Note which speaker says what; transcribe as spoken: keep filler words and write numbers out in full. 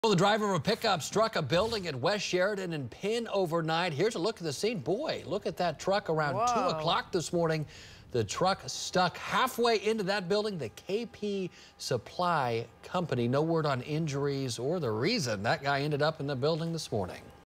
Speaker 1: Well, the driver of a pickup struck a building at West Sheridan and Penn overnight. Here's a look at the scene. Boy, look at that truck around
Speaker 2: Whoa.
Speaker 1: two o'clock this morning. The truck stuck halfway into that building, the K P Supply Company. No word on injuries or the reason that guy ended up in the building this morning.